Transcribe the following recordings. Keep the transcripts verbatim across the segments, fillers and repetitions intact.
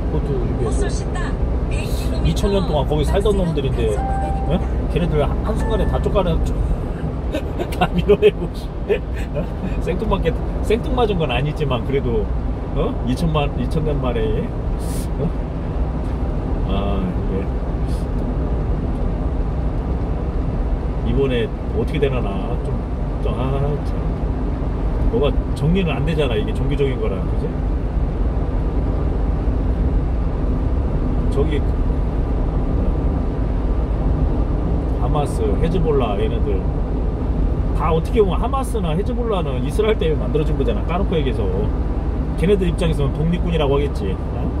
그것도 이천 년 동안 거기 살던 놈들인데, 어? 걔네들 한순간에 다 쫓아내, 다 밀어내고, 어? 생뚱맞게, 생뚱맞은 건 아니지만, 그래도, 어? 이천만, 이천 년 만에, 어? 아, 이게. 이번에 어떻게 되나, 좀, 좀, 아, 참. 뭐가 정리는 안 되잖아, 이게 종교적인 거라, 그지? 저기, 하마스, 헤즈볼라 얘네들 다 어떻게 보면 하마스나 헤즈볼라는 이스라엘 때문에 만들어진 거잖아. 까놓고 얘기해서 걔네들 입장에서는 독립군이라고 하겠지. 어?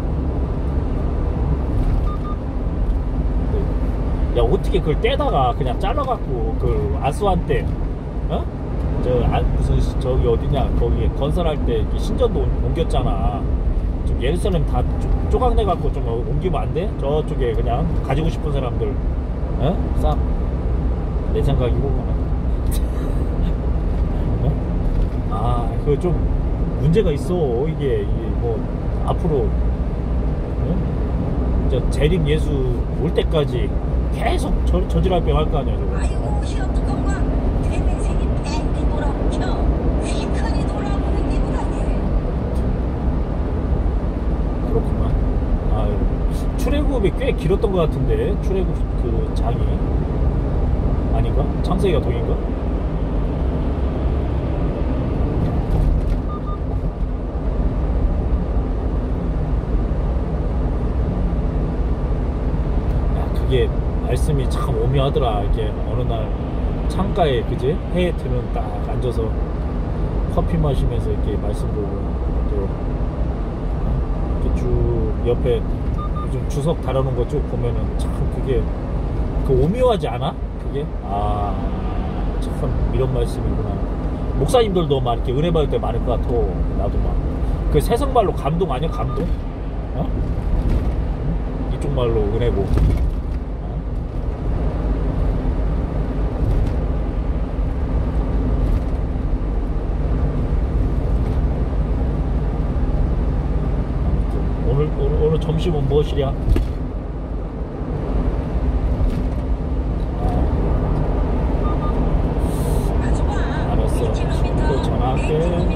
야, 어떻게 그걸 떼다가 그냥 잘라갖고 그 아스완 때, 어? 저 아, 무슨 저기 어디냐 거기 건설할 때 신전도 옮겼잖아. 좀 예루살렘 다 쪼각내갖고 좀 옮기면 안 돼? 저쪽에 그냥 가지고 싶은 사람들, 어? 싹 내 생각이고. 어? 아, 그거 좀 문제가 있어. 이게, 이게 뭐 앞으로, 어? 저 재림 예수 올 때까지 계속 저, 저질할병 할 거 아니야, 저거. 아이고, 시어떡한가? 내 인생이 뺑뺑 돌아오켜 휘칸이 돌아오는 기분 아니에요. 그렇구만. 아, 출애굽이 꽤 길었던 것 같은데, 출애굽 그 장이. 아닌가? 창세기가 동인가? 야, 그게 말씀이 참 오묘하더라. 이렇게 어느 날 창가에, 그지? 해에 드는 딱 앉아서 커피 마시면서 이렇게 말씀 보고, 또 이렇게 쭉 옆에 요즘 주석 달아놓은 거 쭉 보면은 참 그게 그 오묘하지 않아? 그게? 아, 참 이런 말씀이구나. 목사님들도 막 이렇게 은혜 받을 때 많을 것 같아. 나도 막 그 세상말로 감동 아니야? 감동? 어? 이쪽 말로 은혜고. 어? 오늘, 오늘, 오늘 점심은 무엇이랴? 또 전화할게.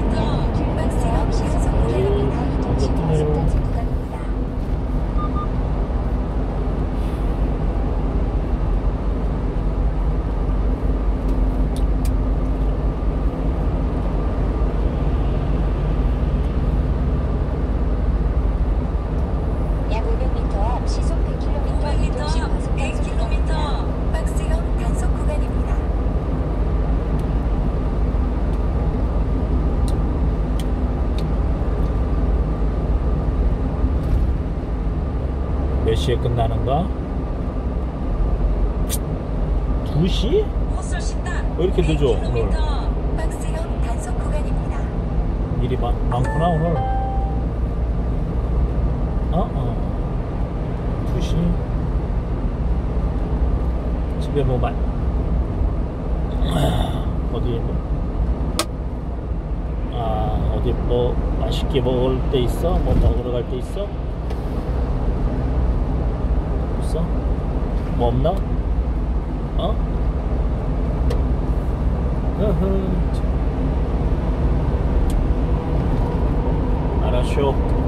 내일 먼저 뜨네요. 약 오백 미터 앞 시속 백 킬로미터 이동식 과속 단속 구간입니다. 박스형 단속 구간입니다. 몇 시에 끝나는가? 두 시? 왜 이렇게 늦어 오늘? 박스형 단속 구간입니다. 일이 많, 많구나 오늘. 어? 어. 두 시. 집에 뭐 마... 어디 뭐... 아, 어디 뭐 맛있게 먹을 때 있어? 뭐 먹으러 갈 때 있어? 없어? 뭐 없나? 어? 어허, 참. 알았쇼.